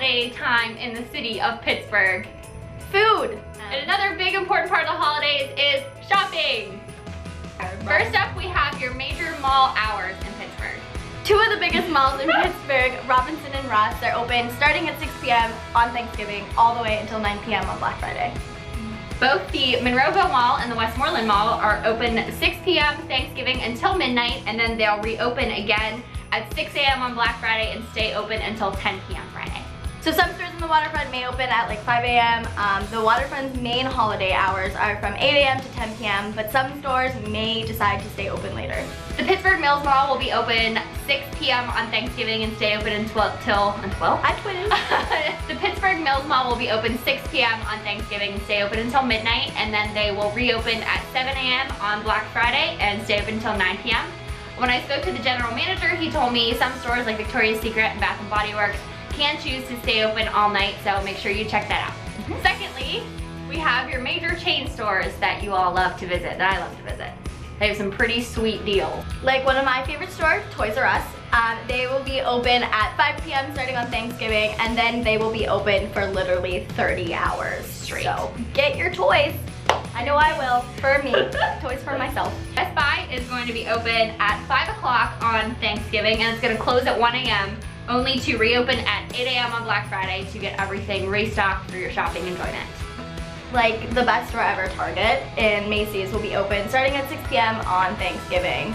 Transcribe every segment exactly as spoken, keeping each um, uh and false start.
holiday time in the city of Pittsburgh. Food. And another big important part of the holidays is shopping. First up, we have your major mall hours in Pittsburgh. Two of the biggest malls in Pittsburgh, Robinson and Ross, are open starting at six p m on Thanksgiving all the way until nine p m on Black Friday. Both the Monroeville Mall and the Westmoreland Mall are open six p m Thanksgiving until midnight, and then they'll reopen again at six a m on Black Friday and stay open until ten p m Friday. So some stores in the waterfront may open at like five a m Um, the waterfront's main holiday hours are from eight a m to ten p m, but some stores may decide to stay open later. The Pittsburgh Mills Mall will be open six p m on Thanksgiving and stay open until, until, until? I twitted. The Pittsburgh Mills Mall will be open six p m on Thanksgiving and stay open until midnight, and then they will reopen at seven a m on Black Friday and stay open until nine p m When I spoke to the general manager, he told me some stores like Victoria's Secret and Bath and Body Works can choose to stay open all night, so make sure you check that out. Mm-hmm. Secondly, we have your major chain stores that you all love to visit, that I love to visit. They have some pretty sweet deals. Like one of my favorite stores, Toys R Us. Um, they will be open at five p m starting on Thanksgiving, and then they will be open for literally thirty hours straight. So get your toys. I know I will, for me, toys for myself. Best Buy is going to be open at five o'clock on Thanksgiving, and it's gonna close at one a m only to reopen at eight a m on Black Friday to get everything restocked for your shopping enjoyment. Like the best store ever, Target and Macy's will be open starting at six p m on Thanksgiving.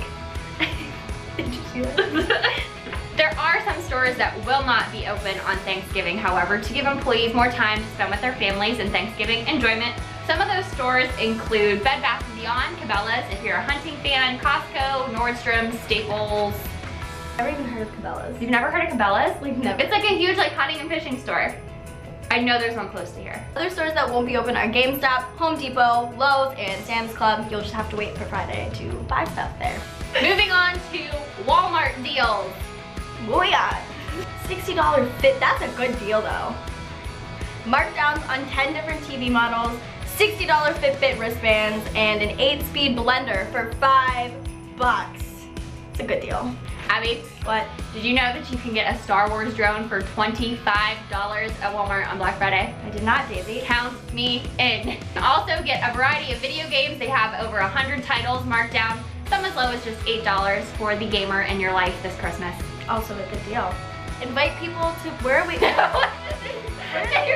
Did you see that? There are some stores that will not be open on Thanksgiving, however, to give employees more time to spend with their families and Thanksgiving enjoyment. Some of those stores include Bed Bath and Beyond, Cabela's, if you're a hunting fan, Costco, Nordstrom, Staples. I've never even heard of Cabela's. You've never heard of Cabela's? Like never. It's like a huge like hunting and fishing store. I know there's one close to here. Other stores that won't be open are GameStop, Home Depot, Lowe's, and Sam's Club. You'll just have to wait for Friday to buy stuff there. Moving on to Walmart deals. Oh yeah, sixty dollar fit, that's a good deal though. Markdowns on ten different T V models, sixty dollar Fitbit wristbands, and an eight speed blender for five bucks. It's a good deal. Abby, what? Did you know that you can get a Star Wars drone for twenty-five dollars at Walmart on Black Friday? I did not, Daisy. Count me in. Also get a variety of video games. They have over one hundred titles marked down, some as low as just eight dollars for the gamer in your life this Christmas. Also a good deal. Invite people to, where are we? where, are they,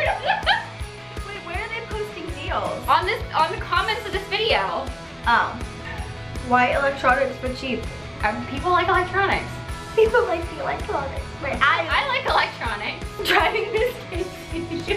wait, where are they posting deals? On this, on the comments of this video. Oh. Why electronics for cheap? Um, people like electronics. People like the electronics. Wait, I, I like electronics. Driving this case.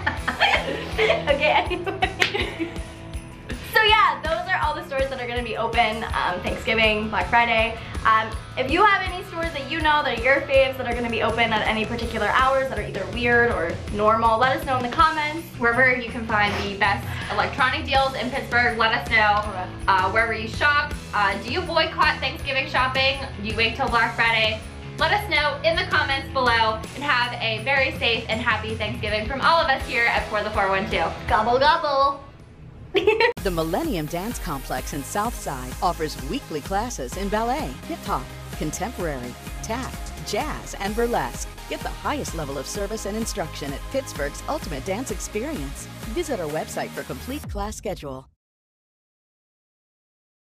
Okay, anyway. So yeah, those are all the stores that are going to be open um, Thanksgiving, Black Friday. Um, if you have any stores that you know that are your faves that are going to be open at any particular hours that are either weird or normal, let us know in the comments. Wherever you can find the best electronic deals in Pittsburgh, let us know. Uh, wherever you shop, uh, do you boycott Thanksgiving shopping? Do you wait till Black Friday? Let us know in the comments below, and have a very safe and happy Thanksgiving from all of us here at For the four one two. Gobble gobble. The Millennium Dance Complex in Southside offers weekly classes in ballet, hip-hop, contemporary, tap, jazz, and burlesque. Get the highest level of service and instruction at Pittsburgh's ultimate dance experience. Visit our website for complete class schedule.